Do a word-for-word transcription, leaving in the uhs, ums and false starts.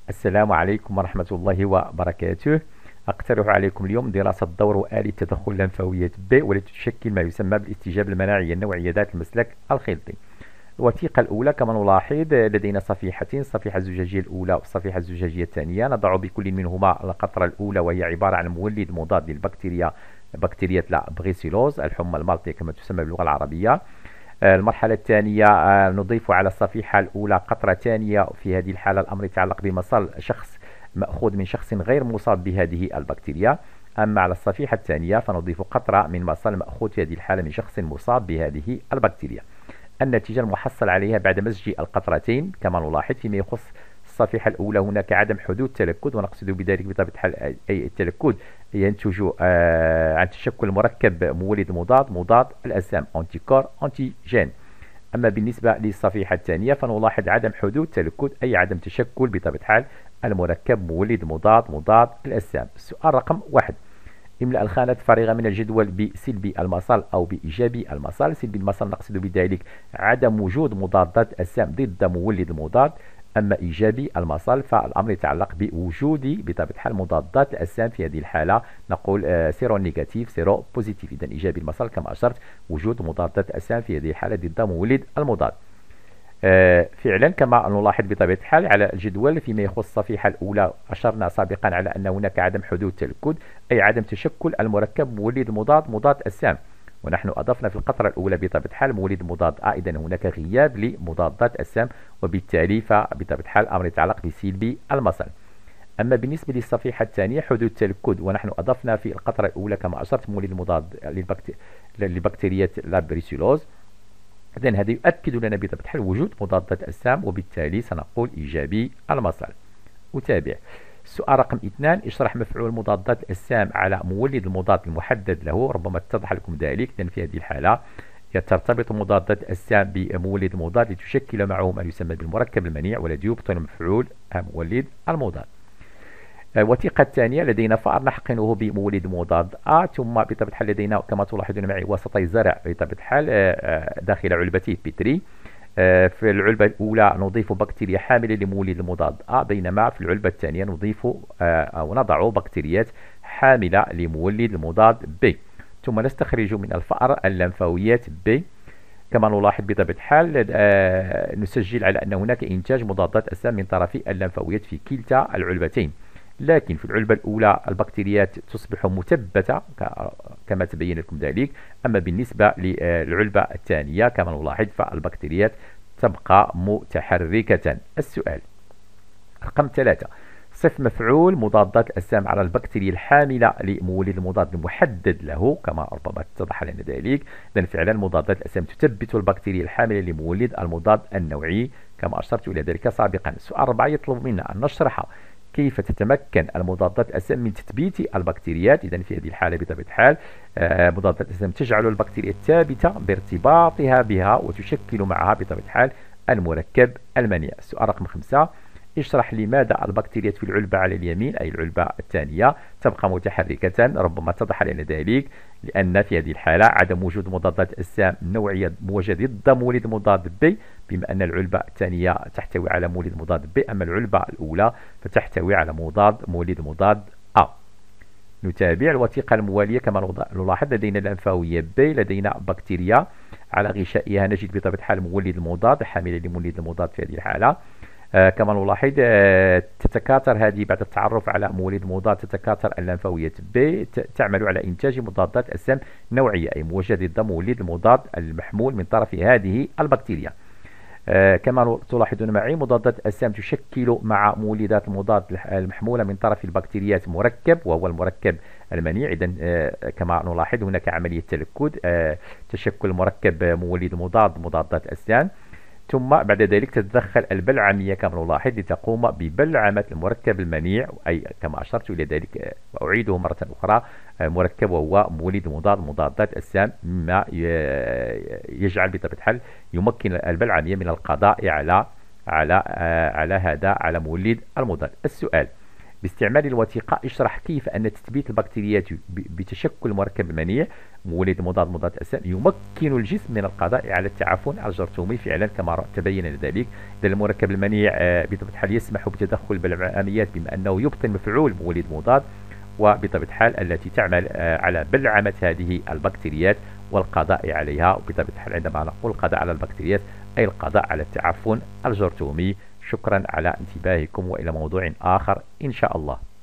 السلام عليكم ورحمة الله وبركاته. أقترح عليكم اليوم دراسة دور وآلية تدخل اللمفاوية ب والتي تشكل ما يسمى بالاستجابة المناعية النوعية ذات المسلك الخلطي. الوثيقة الأولى كما نلاحظ لدينا صفيحتين، الصفيحة الزجاجية الأولى والصفيحة الزجاجية الثانية. نضع بكل منهما القطرة الأولى وهي عبارة عن مولد مضاد للبكتيريا بكتيريا لا بريسيلوز الحمى الملطية كما تسمى باللغة العربية. المرحلة الثانية نضيف على الصفيحة الأولى قطرة ثانية. في هذه الحالة الأمر يتعلق بمصل شخص مأخوذ من شخص غير مصاب بهذه البكتيريا. أما على الصفيحة الثانية فنضيف قطرة من مصل مأخوذ في هذه الحالة من شخص مصاب بهذه البكتيريا. النتيجة المحصل عليها بعد مزج القطرتين كما نلاحظ فيما يخص الصفيحة الأولى هناك عدم حدوث تلكد، ونقصد بذلك بطبيعة الحال أي التلكد ينتج آه عن تشكل مركب مولد مضاد مضاد الأجسام أنتيكور أنتيجين. أما بالنسبة للصفيحة الثانية فنلاحظ عدم حدوث تلكد أي عدم تشكل بطبيعة الحال المركب مولد مضاد مضاد الأجسام. السؤال رقم واحد: املأ الخانة الفارغة من الجدول بسلبي المصل أو بإيجابي المصل. سلبي المصل نقصد بذلك عدم وجود مضادات أجسام ضد مولد المضاد. أما إيجابي المصل فالأمر يتعلق بوجود بطبيعة الحال مضادات الأجسام. في هذه الحالة نقول سيرو نيجاتيف سيرو بوزيتيف. إذا إيجابي المصل كما أشرت وجود مضادات أجسام في هذه الحالة ضد مولد المضاد. آه فعلا كما نلاحظ بطبيعة الحال على الجدول فيما يخص الصفيحة الأولى أشرنا سابقا على أن هناك عدم حدوث تلكد أي عدم تشكل المركب مولد مضاد مضاد السام، ونحن أضفنا في القطرة الأولى بطبيعة الحال مولد مضاد أ. إذا هناك غياب لمضادات السام وبالتالي فبطبيعة الحال الأمر يتعلق بسلبي المصل. أما بالنسبة للصفيحة الثانية حدوث تلكد، ونحن أضفنا في القطرة الأولى كما أشرت مولد مضاد للبكتيريا لابريسيلوز. إذن هذا يؤكد لنا بطبيعة الحال وجود مضادات أجسام وبالتالي سنقول إيجابي المصل. أتابع. السؤال رقم اثنان: اشرح مفعول مضادات الأجسام على مولد المضاد المحدد له. ربما اتضح لكم ذلك. إذن في هذه الحالة ترتبط مضادات الأجسام بمولد المضاد لتشكل معه ما يسمى بالمركب المنيع والذي يبطن مفعول مولد المضاد. الوثيقة الثانية لدينا فأر نحقنه بمولد مضاد أ، ثم بطبيعة الحال لدينا كما تلاحظون معي وسطي زرع بطبيعة الحال داخل علبتي بيتري. في العلبة الأولى نضيف بكتيريا حاملة لمولد المضاد أ، بينما في العلبة الثانية نضيف أو نضع بكتيريات حاملة لمولد المضاد ب. ثم نستخرج من الفأر اللمفاويات ب. كما نلاحظ بطبيعة الحال نسجل على أن هناك إنتاج مضادات أجسام من طرف اللمفاويات في كلتا العلبتين، لكن في العلبة الأولى البكتيريات تصبح مثبتة كما تبين لكم ذلك. أما بالنسبة للعلبة الثانية كما نلاحظ فالبكتيريات تبقى متحركة. السؤال رقم ثلاثة: صف مفعول مضادات الأجسام على البكتيريا الحاملة لمولد المضاد المحدد له. كما ربما اتضح لنا ذلك، إذن فعلا مضادات الأجسام تثبت البكتيريا الحاملة لمولد المضاد النوعي كما أشرت إلى ذلك سابقا. السؤال أربعة يطلب منا أن نشرح كيف تتمكن المضادات الأجسام من تثبيت البكتيريات. إذن في هذه الحالة بطبيعة الحال مضادات الأجسام تجعل البكتيريا ثابتة بارتباطها بها وتشكل معها بطبيعة الحال المركب المنيع. السؤال رقم خمسة: اشرح لماذا البكتيريات في العلبة على اليمين أي العلبة الثانية تبقى متحركة. ربما اتضح لنا ذلك لأن في هذه الحالة عدم وجود مضادات أجسام نوعية موجودة ضد مولد مضاد ب، بما أن العلبة الثانية تحتوي على مولد مضاد ب، أما العلبة الأولى فتحتوي على مضاد مولد مضاد أ. نتابع الوثيقة الموالية. كما نلاحظ لدينا اللمفاوية ب، لدينا بكتيريا على غشائها نجد بطبيعة الحال مولد المضاد حاملة لمولد المضاد في هذه الحالة. آه كما نلاحظ آه تتكاثر هذه بعد التعرف على مولد مضاد تتكاثر اللمفاوية ب تعمل على إنتاج مضادات أجسام نوعية أي موجودة ضد مولد المضاد المحمول من طرف هذه البكتيريا. آه كما تلاحظون معي مضادات الأجسام تشكل مع مولدات المضاد المحمولة من طرف البكتيريات مركب وهو المركب المنيع. إذن آه كما نلاحظ هناك عملية تلكد آه تشكل مركب مولد مضاد مضادات الأجسام، ثم بعد ذلك تتدخل البلعمية كما نلاحظ لتقوم ببلعمة المركب المنيع أي كما أشرت إلى ذلك وأعيده مرة أخرى مركب وهو مولد مضاد مضادات السام، مما يجعل بطبيعة الحال يمكن البلعمية من القضاء على على على هذا على مولد المضاد. السؤال: باستعمال الوثيقة اشرح كيف أن تثبيت البكتيريات بتشكل مركب المنيع مولد مضاد مضاد أسنان يمكن الجسم من القضاء على التعفن الجرثومي فعلا كما تبين ذلك. إذا المركب المنيع بطبيعة الحال يسمح بتدخل بالعمليات بما أنه يبطن مفعول مولد مضاد، وبطبيعة الحال التي تعمل على بلعمة هذه البكتيريات والقضاء عليها. وبطبيعة الحال عندما نقول القضاء على البكتيريات أي القضاء على التعفن الجرثومي. شكرا على انتباهكم، وإلى موضوع آخر إن شاء الله.